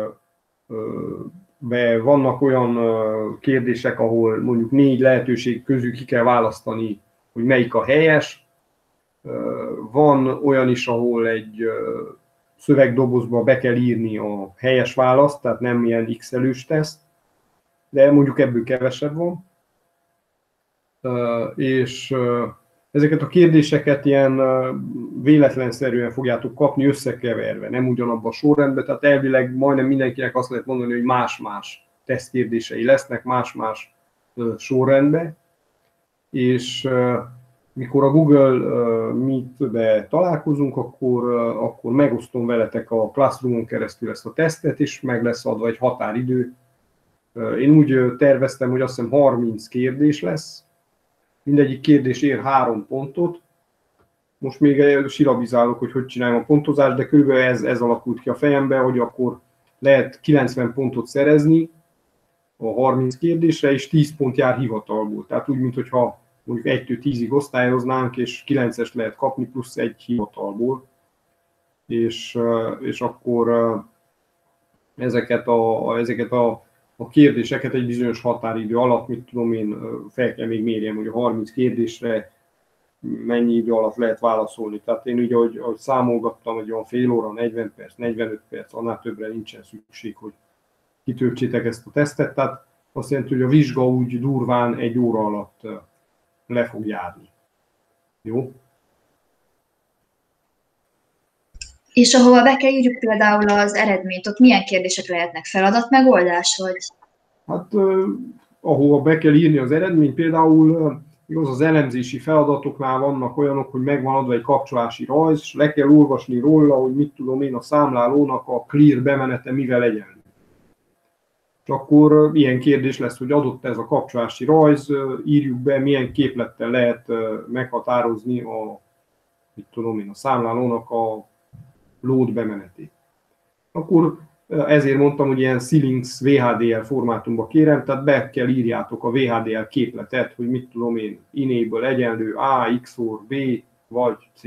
be vannak olyan kérdések, ahol mondjuk négy lehetőség közül ki kell választani, hogy melyik a helyes. Van olyan is, ahol egy szövegdobozba be kell írni a helyes választ, tehát nem ilyen x-elős teszt, de mondjuk ebből kevesebb van. És ezeket a kérdéseket ilyen véletlenszerűen fogjátok kapni, összekeverve, nem ugyanabban a sorrendben, tehát elvileg majdnem mindenkinek azt lehet mondani, hogy más-más tesztkérdései lesznek, más-más sorrendben, és mikor a Google Meet-be találkozunk, akkor, akkor megosztom veletek a Classroom-on keresztül ezt a tesztet, és meg lesz adva egy határidő. Én úgy terveztem, hogy azt hiszem harminc kérdés lesz, mindegyik kérdés ér három pontot. Most még silabizálok, hogy hogy csináljam a pontozást, de körülbelül ez, ez alakult ki a fejembe, hogy akkor lehet kilencven pontot szerezni a harminc kérdésre, és tíz pont jár hivatalból. Tehát úgy, mintha mondjuk egytől tízig osztályoznánk, és kilencest lehet kapni, plusz egy hivatalból. És, és akkor ezeket a, ezeket a, a kérdéseket egy bizonyos határidő alatt, mit tudom én, fel kell még mérjem, hogy a harminc kérdésre mennyi idő alatt lehet válaszolni. Tehát én úgy, ahogy, ahogy számolgattam, hogy olyan fél óra, negyven perc, negyvenöt perc, annál többre nincsen szükség, hogy kitöltsétek ezt a tesztet. Tehát azt jelenti, hogy a vizsga úgy durván egy óra alatt le fog járni. Jó? És ahova be kell írjuk például az eredményt, ott milyen kérdések lehetnek? Feladatmegoldás, vagy? Hát eh, ahova be kell írni az eredményt, például igaz, az elemzési feladatoknál vannak olyanok, hogy megvan adva egy kapcsolási rajz, és le kell olvasni róla, hogy mit tudom én, a számlálónak a clear bemenete mivel egyenlő. És akkor ilyen kérdés lesz, hogy adott ez a kapcsolási rajz, írjuk be, milyen képlettel lehet meghatározni a, mit tudom én, a számlálónak a load bemenetét. Akkor ezért mondtam, hogy ilyen Xilinx vé há dé el formátumba kérem, tehát be kell írjátok a vé há dé el képletet, hogy mit tudom én, enable egyenlő A, X O R, B vagy C.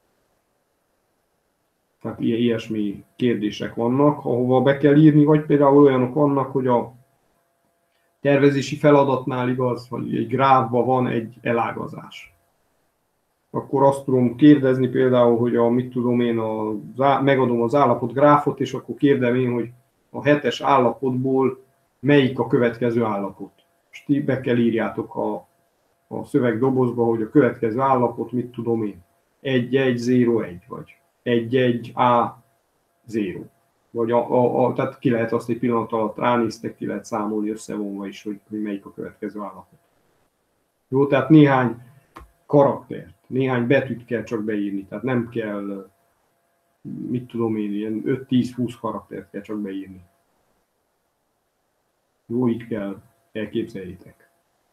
Tehát ilyesmi kérdések vannak, ahova be kell írni, vagy például olyanok vannak, hogy a tervezési feladatnál igaz, hogy egy gráfban van egy elágazás. Akkor azt tudom kérdezni például, hogy a, mit tudom én, a, megadom az állapot gráfot, és akkor kérdem én, hogy a hetes állapotból melyik a következő állapot. És ti be kell írjátok a, a szövegdobozba, hogy a következő állapot, mit tudom én, egy egy zéro egy, vagy egy egy A zéro. Vagy a, a, a, tehát ki lehet azt egy pillanat alatt ránéztek, ki lehet számolni összevonva is, hogy, hogy melyik a következő állapot. Jó, tehát néhány karaktert, néhány betűt kell csak beírni, tehát nem kell, mit tudom én, ilyen öt-tíz-húsz karaktert kell csak beírni. Jó, így kell elképzeljétek.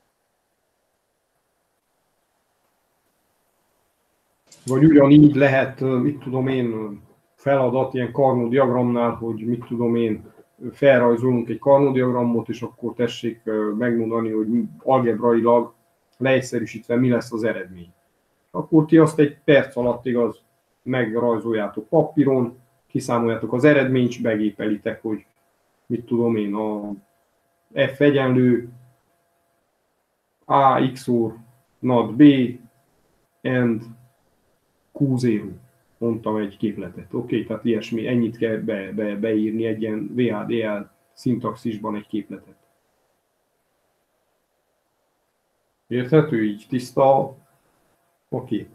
Vagy ugyanígy lehet, mit tudom én, feladat ilyen karnodiagramnál, hogy mit tudom én, felrajzolunk egy karnodiagramot, és akkor tessék megmondani, hogy algebrailag leegyszerűsítve mi lesz az eredmény. Akkor ti azt egy perc alatt igaz megrajzoljátok papíron, kiszámoljátok az eredményt, és begépelitek, hogy mit tudom én, a F egyenlő A X O R not B and Q zéro. Mondtam egy képletet. Oké, okay, tehát ilyesmi, ennyit kell be, be, beírni egy ilyen vé há dé el szintaxisban egy képletet. Érthető így? Tiszta? Oké. Okay.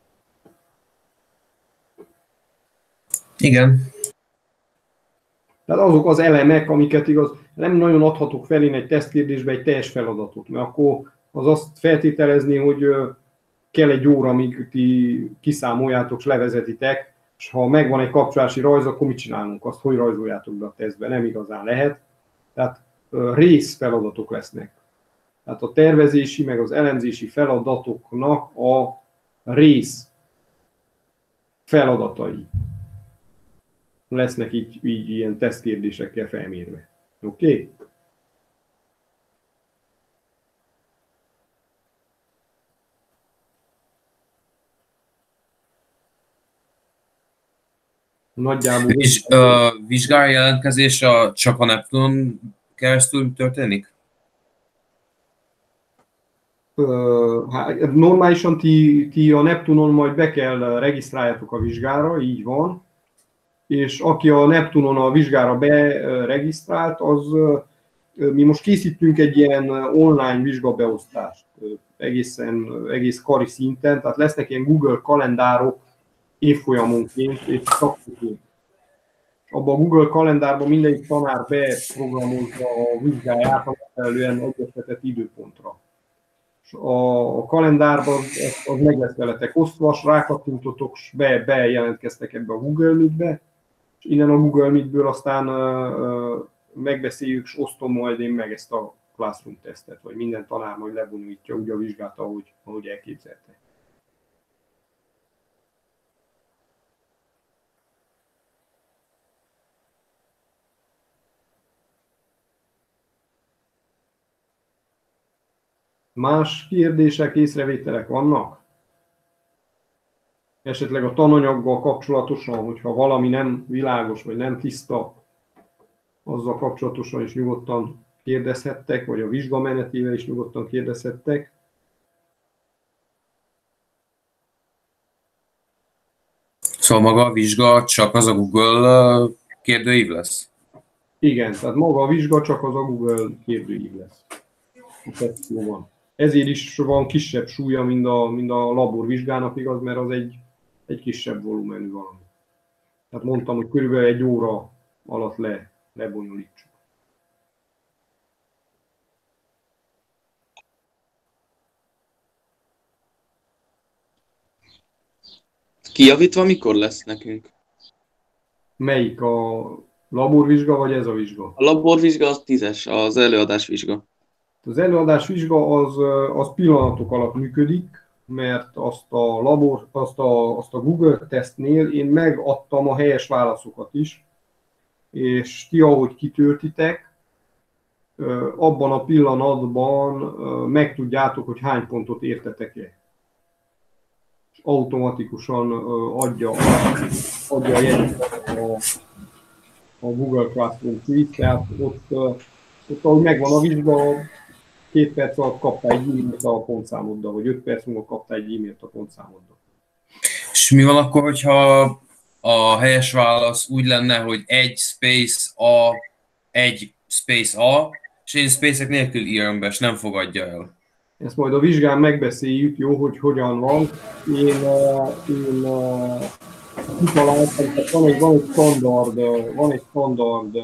Igen. Tehát azok az elemek, amiket igaz, nem nagyon adhatok fel én egy tesztkérdésbe egy teljes feladatot, mert akkor az azt feltételezni, hogy kell egy óra, amíg ti kiszámoljátok, és levezetitek, és ha megvan egy kapcsolási rajz, akkor mit csinálunk? Azt hogy rajzoljátok be a tesztbe? Nem igazán lehet. Tehát részfeladatok lesznek. Tehát a tervezési, meg az elemzési feladatoknak a rész feladatai lesznek így, így ilyen tesztkérdésekkel felmérve. Oké? Okay? Nagyjából... És a vizsgáló jelentkezés a, csak a Neptunon keresztül történik? Uh, hát, normálisan ti, ti a Neptunon majd be kell regisztráljátok a vizsgára, így van. És aki a Neptunon a vizsgára beregisztrált, az mi most készítünk egy ilyen online vizsgabeosztást egészen, egész kari szinten, tehát lesznek ilyen Google kalendárok évfolyamonként és szakként. Abban a Google kalendárban mindegyik tanár beprogramozza a vizsgáját a megfelelően egyeztetett időpontra. És a, a kalendárban az, az meg lesz veletek osztva, rákattintotok, és be, bejelentkeztek ebbe a Google Meet-be, és innen a Google Meet-ből aztán uh, uh, megbeszéljük, és osztom majd én meg ezt a Classroom tesztet, vagy minden tanár majd lebonyolítja úgy a vizsgát, ahogy, ahogy elképzelte. Más kérdések, észrevételek vannak? Esetleg a tananyaggal kapcsolatosan, hogyha valami nem világos, vagy nem tiszta, azzal kapcsolatosan is nyugodtan kérdezhettek, vagy a vizsgamenetével is nyugodtan kérdezhettek. Szóval maga a vizsga csak az a Google kérdőív lesz? Igen, tehát maga a vizsga csak az a Google kérdőív lesz. Van. Ezért is van kisebb súlya, mint a, mint a laborvizsgának, igaz, mert az egy, egy kisebb volumenű valami. Tehát mondtam, hogy körülbelül egy óra alatt le, lebonyolítsuk. Kijavítva mikor lesz nekünk? Melyik, a laborvizsga, vagy ez a vizsga? A laborvizsga az tízes, az előadásvizsga. Az előadás vizsga az, az pillanatok alatt működik, mert azt a, labor, azt a, azt a Google tesztnél én megadtam a helyes válaszokat is, és ti, ahogy kitöltitek, abban a pillanatban megtudjátok, hogy hány pontot értetek-e. És automatikusan adja, adja a jegyet a, a Google Classroom quiz, tehát ott, ott ahogy megvan a vizsga, két perc alatt kaptál egy e-mailt a pontszámoddal, vagy öt perc múlva kaptál egy e-mailt a pontszámoddal. És mi van akkor, hogyha a helyes válasz úgy lenne, hogy egy space A, egy space A, és én space-ek nélkül írom be, és nem fogadja el? Ezt majd a vizsgán megbeszéljük, jó, hogy hogyan van. Én, én kitaláltam, tehát van egy, van egy standard, van egy standard,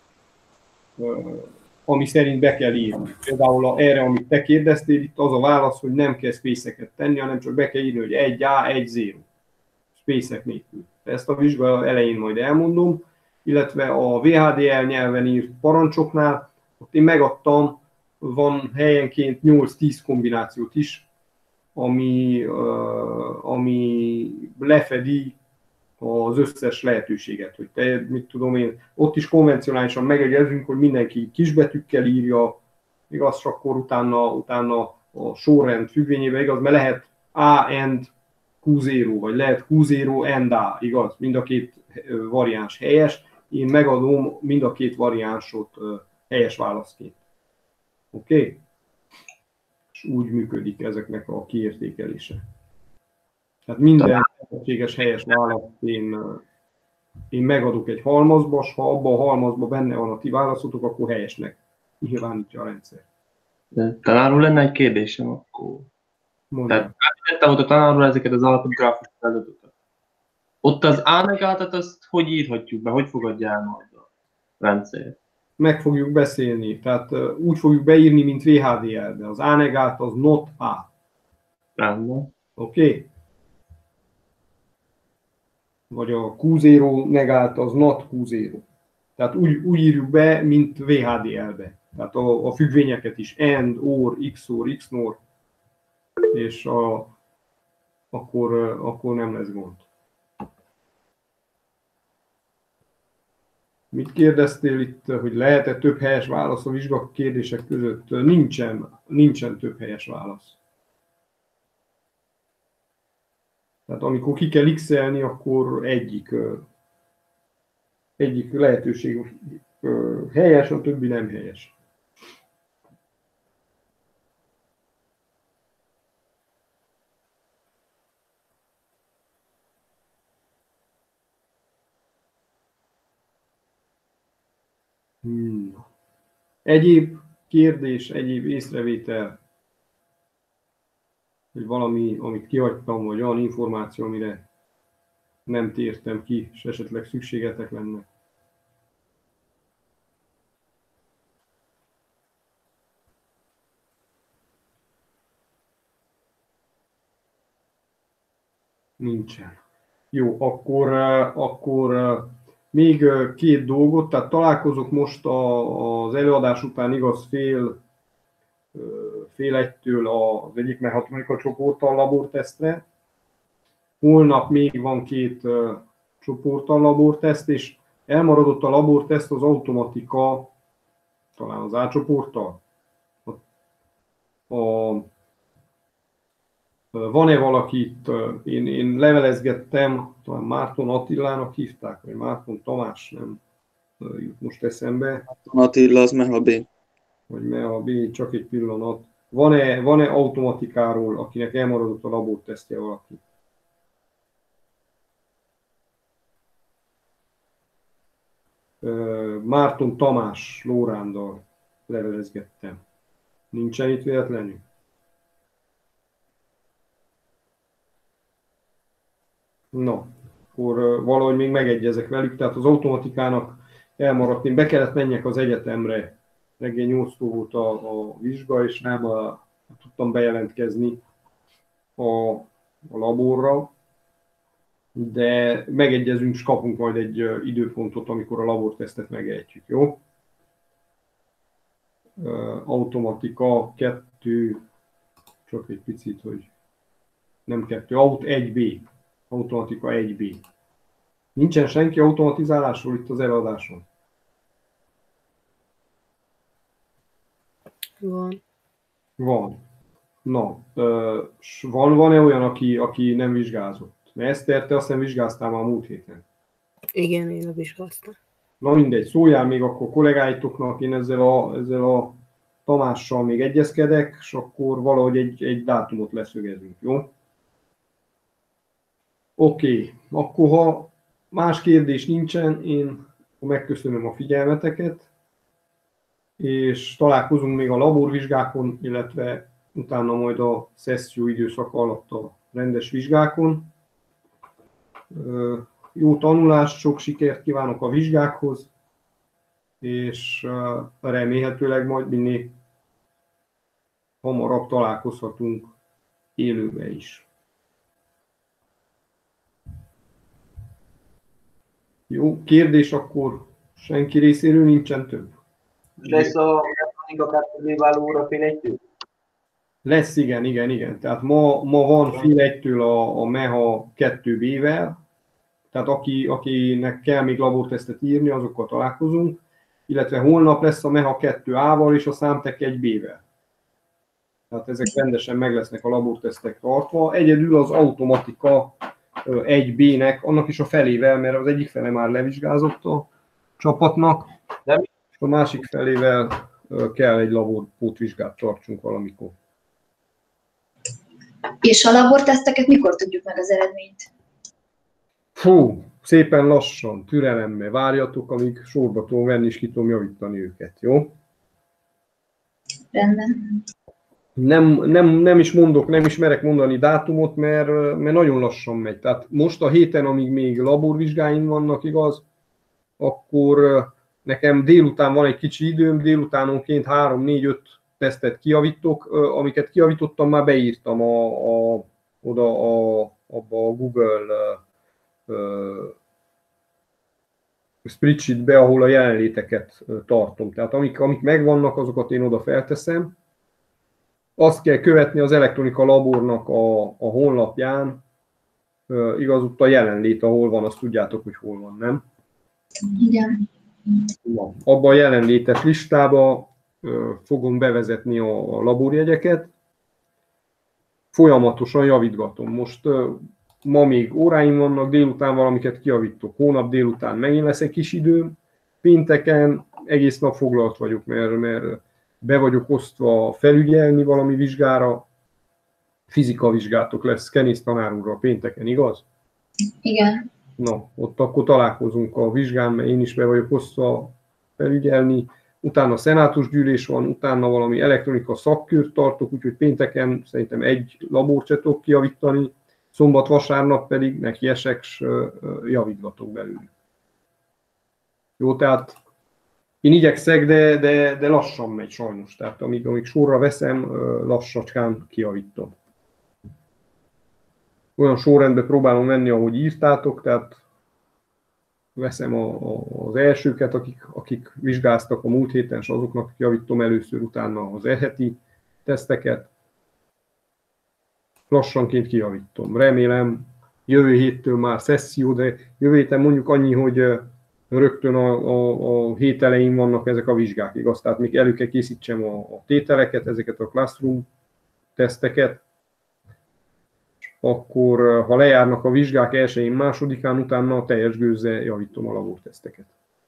ami szerint be kell írni. Például a, erre, amit te kérdeztél, itt az a válasz, hogy nem kell space-eket tenni, hanem csak be kell írni, hogy egy A, egy zéro. Space-ek nélkül. Ezt a vizsga elején majd elmondom, illetve a vé há dé el nyelven írt parancsoknál, ott én megadtam, van helyenként nyolc-tíz kombinációt is, ami, uh, ami lefedi az összes lehetőséget, hogy te, mit tudom én, ott is konvencionálisan megegyezünk, hogy mindenki kisbetűkkel írja, igaz, csak akkor utána, utána a sorrend függvényében, igaz, mert lehet A and Q zéro, vagy lehet Q zéro and A, igaz, mind a két variáns helyes, én megadom mind a két variánsot helyes válaszként. Oké? Okay? És úgy működik ezeknek a kiértékelése. Tehát minden lehetséges helyes választ én, én megadok egy halmazba, és ha abban a halmazban benne van a ti válaszotok, akkor helyesnek nyilvánítja a rendszer. De tanár úr, lenne egy kérdésem akkor. Mondjam. Tehát átvettem ott a tanár úr ezeket az alapot gráfus feladatokat. Ott az A-negátat azt hogy írhatjuk be, hogy fogadja el majd a rendszer? Meg fogjuk beszélni, tehát uh, úgy fogjuk beírni, mint vé há dé el-be. Az A-negát az not A. Rendben. Oké? Okay? Vagy a Q zéro negált az not Q zéro. Tehát úgy, úgy írjuk be, mint vé há dé el-be. Tehát a, a függvényeket is and, or, xor, xnor, és a, akkor, akkor nem lesz gond. Mit kérdeztél itt, hogy lehet-e több helyes válasz a vizsga kérdések között? Nincsen, nincsen több helyes válasz. Tehát amikor ki kell x-elni, akkor egyik, egyik lehetőség helyes, a többi nem helyes. Hmm. Egyéb kérdés, egyéb észrevétel, hogy valami, amit kihagytam, vagy olyan információ, amire nem tértem ki, és esetleg szükségetek lenne. Nincsen. Jó, akkor, akkor még két dolgot, tehát találkozok most a, az előadás után, igaz, fél, fél egytől az egyik mechatronika csoporttal labortesztre. Holnap még van két csoporttal laborteszt, és elmaradott a laborteszt az automatika, talán az A csoporttal. A, a Van-e valakit, én, én levelezgettem, talán Márton Attilának hívták, vagy Márton Tamás, nem jut most eszembe. Márton Attila az Meha B. Vagy Meha B, csak egy pillanat. Van-e, van-e automatikáról, akinek elmaradott a labortesztje valaki? Márton Tamás Lórándal levelezgettem. Nincsen itt véletlenül? Na, akkor valahogy még megegyezek velük, tehát az automatikának elmaradt, én be kellett menjek az egyetemre, reggel nyolckor volt a, a vizsga, és nem a, tudtam bejelentkezni a, a laborra, de megegyezünk, és kapunk majd egy időpontot, amikor a labortesztet megejtjük, jó? Automatika kettő, csak egy picit, hogy nem kettő, aut egy B. Automatika egy B. Nincsen senki automatizálásról itt az előadáson? Van. Van. Na, van, van-e olyan, aki, aki nem vizsgázott? Mert Eszter, te azt hiszem vizsgáztál már a múlt héten. Igen, én vizsgáztam. Na mindegy, szóljál még akkor kollégáitoknak, én ezzel a, ezzel a Tamással még egyezkedek, és akkor valahogy egy, egy dátumot leszögezünk, jó? Oké, okay. Akkor ha más kérdés nincsen, én megköszönöm a figyelmeteket, és találkozunk még a laborvizsgákon, illetve utána majd a szesszió időszak alatt a rendes vizsgákon. Jó tanulást, sok sikert kívánok a vizsgákhoz, és remélhetőleg majd minél hamarabb találkozhatunk élőben is. Jó, kérdés akkor senki részéről nincsen több? Lesz a mechanika kettő váló óra fél egytől? Lesz, igen, igen, igen. Tehát ma, ma van fél egytől a, a Meha kettő B-vel, tehát aki, akinek kell még labortesztet írni, azokkal találkozunk, illetve holnap lesz a Meha kettő A-val és a Számtek egy B-vel. Tehát ezek rendesen meg lesznek a labortesztek tartva. Egyedül az automatika egy B-nek, annak is a felével, mert az egyik fele már levizsgázott a csapatnak, és a másik felével kell egy laborpótvizsgát tartsunk valamikor. És a laborteszteket mikor tudjuk meg az eredményt? Fú, szépen lassan, türelemmel várjatok, amíg sorba tudom venni, és ki tudom javítani őket, jó? Rendben. Nem, nem, nem is mondok, nem is merek mondani dátumot, mert, mert nagyon lassan megy. Tehát most a héten, amíg még laborvizsgáim vannak, igaz, akkor nekem délután van egy kicsi időm, délutánonként három, négy, öt tesztet kijavítok, amiket kijavítottam, már beírtam a, a, oda a, abba a Google uh, spreadsheetbe, ahol a jelenléteket tartom. Tehát amik, amik megvannak, azokat én oda felteszem. Azt kell követni az elektronika labornak a, a honlapján, uh, igaz, ott a jelenlét, ahol van, azt tudjátok, hogy hol van, nem? Igen. Abban a jelenlétes listába uh, fogom bevezetni a, a laborjegyeket. Folyamatosan javítgatom. Most uh, ma még óráim vannak, délután valamiket kijavítok. Hónap délután megint lesz egy kis időm. Pénteken egész nap foglalt vagyok, mert, mert be vagyok osztva felügyelni valami vizsgára. Fizika vizsgátok lesz Kenész tanár úrral pénteken, igaz? Igen. Na, ott akkor találkozunk a vizsgán, mert én is be vagyok osztva felügyelni. utána szenátusgyűlés van, utána valami elektronika szakkört tartok, úgyhogy pénteken szerintem egy labort se tudok kijavítani, szombat-vasárnap pedig nekiesek, s javítgatok belőle. Jó, tehát én igyekszek, de, de, de lassan megy sajnos. Tehát amíg, amíg sorra veszem, lassacskán kijavítom. Olyan sorrendben próbálom menni, ahogy írtátok, tehát veszem a, a, az elsőket, akik, akik vizsgáztak a múlt héten, és azoknak javítom először, utána az e-heti teszteket. Lassanként kijavítom. Remélem jövő héttől már szesszió, de jövő héten mondjuk annyi, hogy rögtön a, a, a hét elején vannak ezek a vizsgák, igaz? Tehát még elő kell készítsem a, a tételeket, ezeket a classroom teszteket, akkor ha lejárnak a vizsgák elsőjén, másodikán, utána a teljes gőzzel javítom a laborteszteket.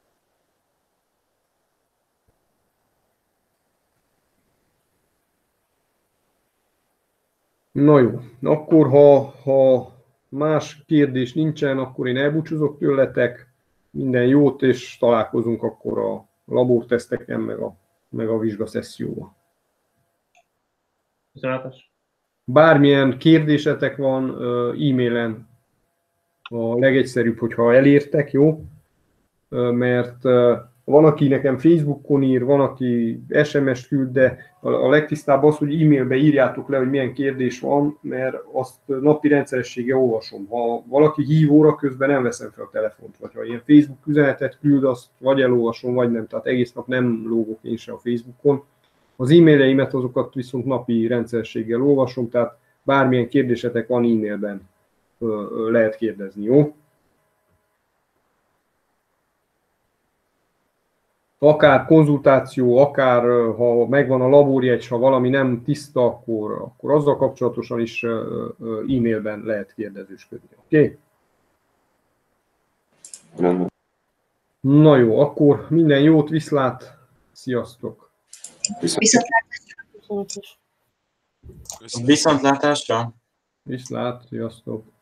Na jó, akkor ha, ha más kérdés nincsen, akkor én elbúcsúzok tőletek. Minden jót, és találkozunk akkor a laborteszteken, meg a, meg a vizsgaszesszióval. Köszönetes. Bármilyen kérdésetek van, e-mailen a legegyszerűbb, hogyha elértek, jó? Mert van, aki nekem Facebookon ír, van, aki es em es-t küld, de a legtisztább az, hogy e-mailbe írjátok le, hogy milyen kérdés van, mert azt napi rendszerességgel olvasom. Ha valaki hív óra közben, nem veszem fel a telefont, vagy ha ilyen Facebook üzenetet küld, azt vagy elolvasom, vagy nem. Tehát egész nap nem lógok én sem a Facebookon. Az e-maileimet azokat viszont napi rendszerességgel olvasom, tehát bármilyen kérdésetek van, e-mailben lehet kérdezni, jó? Akár konzultáció, akár ha megvan a laborjegy, ha valami nem tiszta, akkor, akkor azzal kapcsolatosan is e-mailben lehet kérdezősködni. Oké? Rendben. Na jó, akkor minden jót, viszlát, sziasztok! Viszontlátásra. Viszontlátásra! Viszlát, sziasztok!